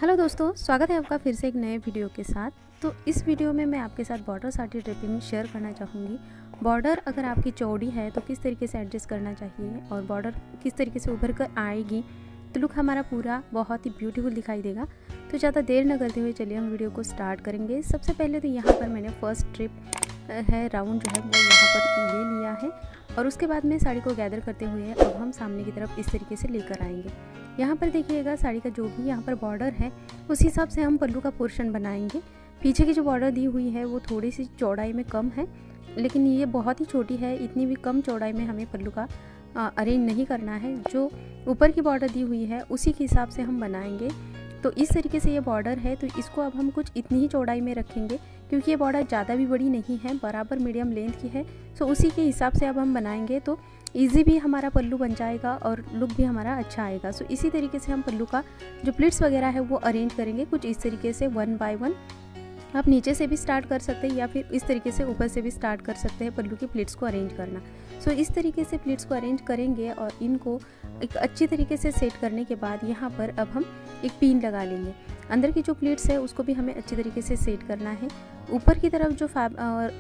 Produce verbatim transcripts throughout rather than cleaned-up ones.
Hello दोस्तों, स्वागत है आपका फिर से एक नए वीडियो के साथ। तो इस वीडियो में मैं आपके साथ बॉर्डर साड़ी ड्रेपिंग शेयर करना चाहूँगी। बॉर्डर अगर आपकी चौड़ी है तो किस तरीके से एडजस्ट करना चाहिए और बॉर्डर किस तरीके से उभर कर आएगी तो लुक हमारा पूरा बहुत ही ब्यूटीफुल दिखाई देगा। तो ज़्यादा देर न करते हुए चलिए हम वीडियो को स्टार्ट करेंगे। सबसे पहले तो यहाँ पर मैंने फर्स्ट ट्रिप है राउंड जो है वो यहाँ पर ले लिया है और उसके बाद में साड़ी को गैदर करते हुए अब हम सामने की तरफ इस तरीके से लेकर आएंगे। यहाँ पर देखिएगा साड़ी का जो भी यहाँ पर बॉर्डर है उस हिसाब से हम पल्लू का पोर्शन बनाएंगे। पीछे की जो बॉर्डर दी हुई है वो थोड़ी सी चौड़ाई में कम है, लेकिन ये बहुत ही छोटी है, इतनी भी कम चौड़ाई में हमें पल्लू का अरेंज नहीं करना है। जो ऊपर की बॉर्डर दी हुई है उसी के हिसाब से हम बनाएंगे। तो इस तरीके से ये बॉर्डर है, तो इसको अब हम कुछ इतनी ही चौड़ाई में रखेंगे क्योंकि ये बॉर्डर ज़्यादा भी बड़ी नहीं है, बराबर मीडियम लेंथ की है। सो उसी के हिसाब से अब हम बनाएंगे तो इजी भी हमारा पल्लू बन जाएगा और लुक भी हमारा अच्छा आएगा। सो इसी तरीके से हम पल्लू का जो प्लिट्स वगैरह है वो अरेंज करेंगे कुछ इस तरीके से वन बाय वन। आप नीचे से भी स्टार्ट कर सकते हैं या फिर इस तरीके से ऊपर से भी स्टार्ट कर सकते हैं पल्लू की प्लिट्स को अरेंज करना। सो इस तरीके से प्लिट्स को अरेंज करेंगे और इनको एक अच्छी तरीके से सेट करने के बाद यहाँ पर अब हम एक पिन लगा लेंगे। अंदर की जो प्लिट्स है उसको भी हमें अच्छी तरीके से सेट करना है। ऊपर की तरफ जो फैब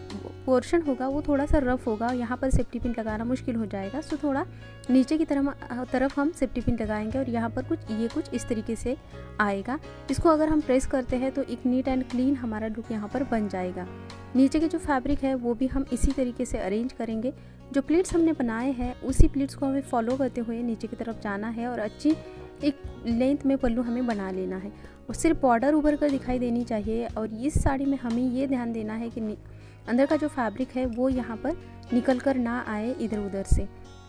पोर्शन होगा वो थोड़ा सा रफ होगा, यहाँ पर सेफ्टी पिन लगाना मुश्किल हो जाएगा। सो थोड़ा नीचे की तरफ तरफ हम सेफ्टी पिन लगाएंगे और यहाँ पर कुछ ये कुछ इस तरीके से आएगा। इसको अगर हम प्रेस करते हैं तो एक नीट एंड क्लीन हमारा लुक यहाँ पर बन जाएगा। नीचे के जो फैब्रिक है वो भी हम इसी तरीके से अरेंज करेंगे। जो प्लीट्स हमने बनाए हैं उसी प्लीट्स को हमें फॉलो करते हुए नीचे की तरफ जाना है और अच्छी एक लेंथ में पल्लू हमें बना लेना है और सिर्फ बॉर्डर उभर कर दिखाई देनी चाहिए। और इस साड़ी में हमें ये ध्यान देना है कि अंदर का जो फैब्रिक है वो यहाँ पर निकल कर ना आए इधर उधर से।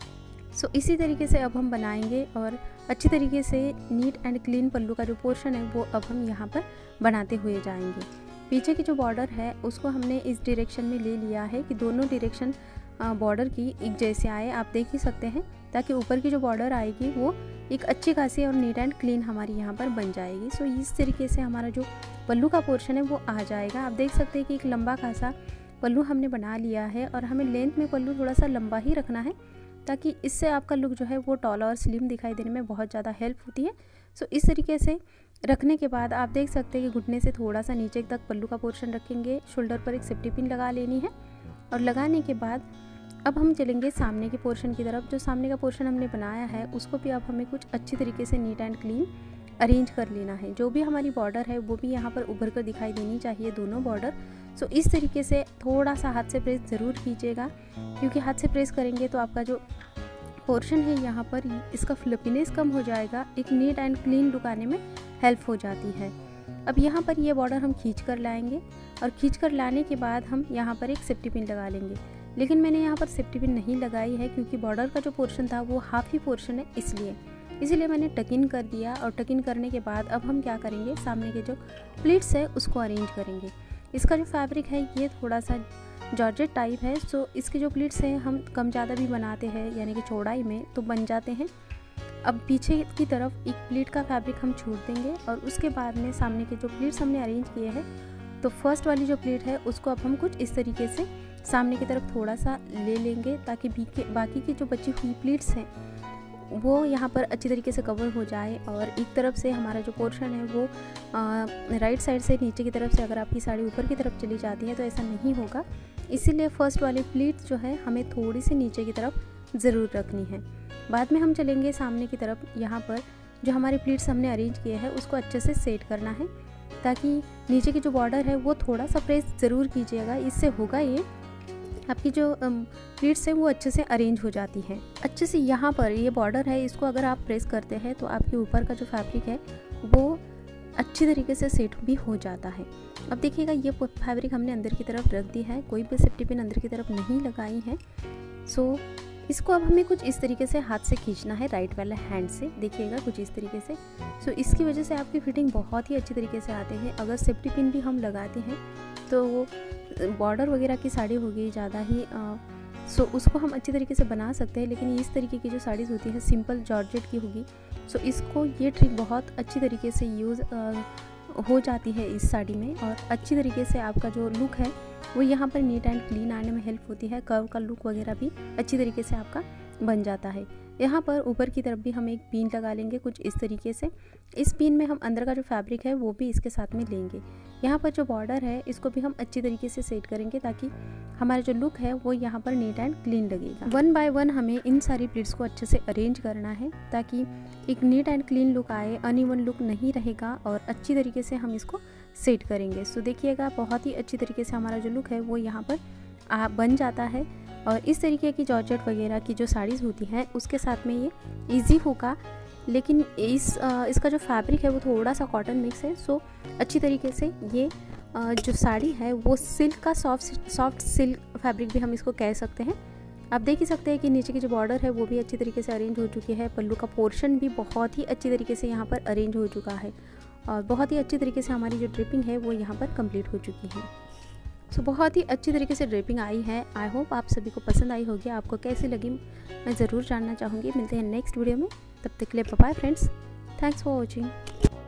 सो इसी तरीके से अब हम बनाएंगे और अच्छी तरीके से नीट एंड क्लीन पल्लू का जो पोर्शन है वो अब हम यहाँ पर बनाते हुए जाएंगे। पीछे की जो बॉर्डर है उसको हमने इस डायरेक्शन में ले लिया है कि दोनों डायरेक्शन बॉर्डर की एक जैसे आए, आप देख ही सकते हैं, ताकि ऊपर की जो बॉर्डर आएगी वो एक अच्छी खासी और नीट एंड क्लीन हमारी यहाँ पर बन जाएगी। सो इस तरीके से हमारा जो पल्लू का पोर्शन है वो आ जाएगा। आप देख सकते हैं कि एक लंबा खासा पल्लू हमने बना लिया है और हमें लेंथ में पल्लू थोड़ा सा लंबा ही रखना है ताकि इससे आपका लुक जो है वो टॉल और स्लिम दिखाई देने में बहुत ज़्यादा हेल्प होती है। सो इस तरीके से रखने के बाद आप देख सकते हैं कि घुटने से थोड़ा सा नीचे तक पल्लू का पोर्शन रखेंगे। शोल्डर पर एक सेफ्टी पिन लगा लेनी है और लगाने के बाद अब हम चलेंगे सामने के पोर्शन की तरफ। जो सामने का पोर्शन हमने बनाया है उसको भी अब हमें कुछ अच्छी तरीके से नीट एंड क्लीन अरेंज कर लेना है। जो भी हमारी बॉर्डर है वो भी यहाँ पर उभर कर दिखाई देनी चाहिए, दोनों बॉर्डर। सो इस तरीके से थोड़ा सा हाथ से प्रेस ज़रूर कीजिएगा क्योंकि हाथ से प्रेस करेंगे तो आपका जो पोर्शन है यहाँ पर इसका फ्लफीनेस कम हो जाएगा, एक नीट एंड क्लीन लुक आने में हेल्प हो जाती है। अब यहाँ पर ये बॉर्डर हम खींच कर लाएंगे और खींच कर लाने के बाद हम यहाँ पर एक सेफ्टी पिन लगा लेंगे। लेकिन मैंने यहाँ पर सेफ्टी पिन नहीं लगाई है क्योंकि बॉर्डर का जो पोर्शन था वो हाफ ही पोर्शन है, इसलिए इसीलिए मैंने टक इन कर दिया। और टक इन करने के बाद अब हम क्या करेंगे, सामने के जो प्लीट्स है उसको अरेंज करेंगे। इसका जो फैब्रिक है ये थोड़ा सा जॉर्जेट टाइप है। सो इसके जो प्लीट्स हैं हम कम ज़्यादा भी बनाते हैं यानी कि चौड़ाई में तो बन जाते हैं। अब पीछे की तरफ एक प्लीट का फैब्रिक हम छोड़ देंगे और उसके बाद में सामने के जो प्लीट्स हमने अरेंज किए हैं तो फर्स्ट वाली जो प्लीट है उसको अब हम कुछ इस तरीके से सामने की तरफ थोड़ा सा ले लेंगे ताकि बाकी की जो बची हुई प्लीट्स हैं वो यहाँ पर अच्छी तरीके से कवर हो जाए। और एक तरफ से हमारा जो पोर्शन है वो आ, राइट साइड से नीचे की तरफ से अगर आपकी साड़ी ऊपर की तरफ चली जाती है तो ऐसा नहीं होगा, इसीलिए फर्स्ट वाली प्लीट्स जो है हमें थोड़ी सी नीचे की तरफ ज़रूर रखनी है। बाद में हम चलेंगे सामने की तरफ, यहाँ पर जो हमारी प्लीट्स हमने अरेंज किए हैं उसको अच्छे से सेट करना है ताकि नीचे की जो बॉर्डर है वो थोड़ा सा प्रेस ज़रूर कीजिएगा। इससे होगा ये आपकी जो प्लीट्स है वो अच्छे से अरेंज हो जाती है अच्छे से। यहाँ पर ये बॉर्डर है, इसको अगर आप प्रेस करते हैं तो आपके ऊपर का जो फैब्रिक है वो अच्छी तरीके से सेट भी हो जाता है। अब देखिएगा ये फैब्रिक हमने अंदर की तरफ रख दी है, कोई भी सेफ्टी पिन अंदर की तरफ नहीं लगाई है। सो इसको अब हमें कुछ इस तरीके से हाथ से खींचना है, राइट वाले हैंड से, देखिएगा कुछ इस तरीके से। सो इसकी वजह से आपकी फिटिंग बहुत ही अच्छी तरीके से आते हैं। अगर सेफ्टी पिन भी हम लगाते हैं तो वो बॉर्डर वगैरह की साड़ी होगी ज़्यादा ही आ, सो उसको हम अच्छी तरीके से बना सकते हैं। लेकिन इस तरीके की जो साड़ीज़ होती है सिंपल जॉर्जेट की होगी, सो इसको ये ट्रिक बहुत अच्छी तरीके से यूज़ हो जाती है इस साड़ी में और अच्छी तरीके से आपका जो लुक है वो यहाँ पर नीट एंड क्लीन आने में हेल्प होती है। कर्व का लुक वगैरह भी अच्छी तरीके से आपका बन जाता है। यहाँ पर ऊपर की तरफ भी हम एक पिन लगा लेंगे कुछ इस तरीके से। इस पिन में हम अंदर का जो फैब्रिक है वो भी इसके साथ में लेंगे। यहाँ पर जो बॉर्डर है इसको भी हम अच्छी तरीके से सेट करेंगे ताकि हमारा जो लुक है वो यहाँ पर नीट एंड क्लीन लगेगा। वन बाय वन हमें इन सारी प्लीट्स को अच्छे से अरेंज करना है ताकि एक नीट एंड क्लीन लुक आए, अनइवन लुक नहीं रहेगा और अच्छी तरीके से हम इसको सेट करेंगे। सो देखिएगा बहुत ही अच्छी तरीके से हमारा जो लुक है वो यहाँ पर आ, बन जाता है। और इस तरीके की जॉर्जेट वगैरह की जो साड़ीज़ होती हैं उसके साथ में ये इजी होगा, लेकिन इस आ, इसका जो फैब्रिक है वो थोड़ा सा कॉटन मिक्स है। सो अच्छी तरीके से ये आ, जो साड़ी है वो सिल्क का सॉफ्ट सॉफ्ट सिल्क फैब्रिक भी हम इसको कह सकते हैं। आप देख ही सकते हैं कि नीचे की जो बॉर्डर है वो भी अच्छी तरीके से अरेंज हो चुकी है। पल्लू का पोर्शन भी बहुत ही अच्छी तरीके से यहाँ पर अरेंज हो चुका है और बहुत ही अच्छी तरीके से हमारी जो ड्रिपिंग है वो यहाँ पर कंप्लीट हो चुकी है। सो so, बहुत ही अच्छी तरीके से ड्रेपिंग आई है। आई होप आप सभी को पसंद आई होगी। आपको कैसी लगी मैं ज़रूर जानना चाहूँगी। मिलते हैं नेक्स्ट वीडियो में, तब तक के लिए bye bye friends. Thanks for watching.